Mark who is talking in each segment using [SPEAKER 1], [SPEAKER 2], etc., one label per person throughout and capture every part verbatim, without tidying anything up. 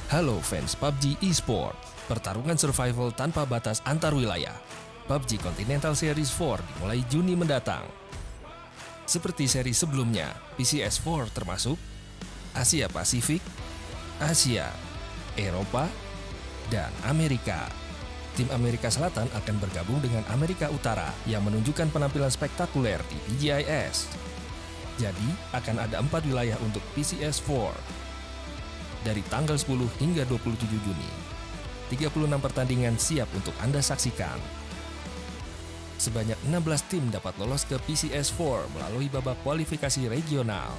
[SPEAKER 1] Halo fans P U B G eSport, pertarungan survival tanpa batas antar wilayah. P U B G Continental Series empat dimulai Juni mendatang. Seperti seri sebelumnya, P C S empat termasuk Asia Pasifik, Asia, Eropa, dan Amerika. Tim Amerika Selatan akan bergabung dengan Amerika Utara yang menunjukkan penampilan spektakuler di P G I S. Jadi, akan ada empat wilayah untuk P C S empat. Dari tanggal sepuluh hingga dua puluh tujuh Juni, tiga puluh enam pertandingan siap untuk Anda saksikan. Sebanyak enam belas tim dapat lolos ke P C S empat melalui babak kualifikasi regional.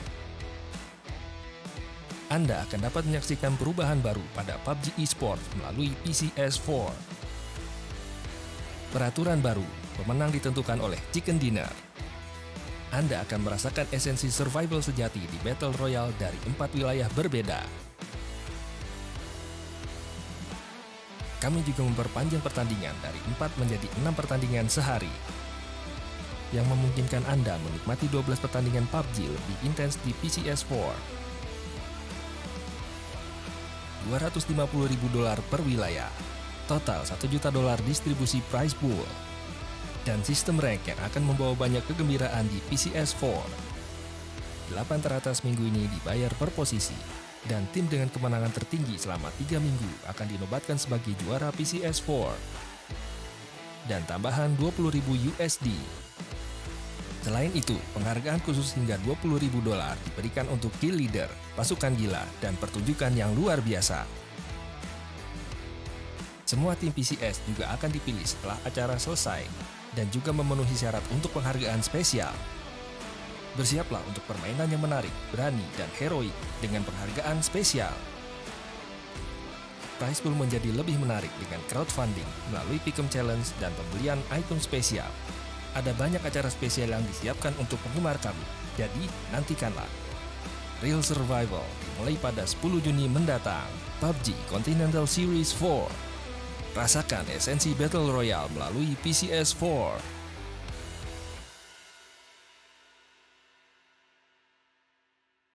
[SPEAKER 1] Anda akan dapat menyaksikan perubahan baru pada P U B G eSport melalui P C S empat. Peraturan baru, pemenang ditentukan oleh Chicken Dinner. Anda akan merasakan esensi survival sejati di Battle Royale dari empat wilayah berbeda. Kami juga memperpanjang pertandingan dari empat menjadi enam pertandingan sehari, yang memungkinkan Anda menikmati dua belas pertandingan P U B G lebih intens di P C S empat. dua ratus lima puluh ribu dolar per wilayah, total satu juta dolar distribusi prize pool, dan sistem rank yang akan membawa banyak kegembiraan di P C S empat. delapan teratas minggu ini dibayar per posisi. Dan tim dengan kemenangan tertinggi selama tiga minggu akan dinobatkan sebagai juara P C S empat. Dan tambahan dua puluh ribu U S D. Selain itu, penghargaan khusus hingga dua puluh ribu dolar diberikan untuk kill leader, pasukan gila, dan pertunjukan yang luar biasa. Semua tim P C S juga akan dipilih setelah acara selesai dan juga memenuhi syarat untuk penghargaan spesial. Bersiaplah untuk permainan yang menarik, berani, dan heroik dengan penghargaan spesial. Prize pool menjadi lebih menarik dengan crowdfunding melalui Pick'em Challenge dan pembelian item spesial. Ada banyak acara spesial yang disiapkan untuk penggemar kami, jadi nantikanlah. Real Survival dimulai pada sepuluh Juni mendatang. P U B G Continental Series empat. Rasakan esensi Battle Royale melalui P C S empat.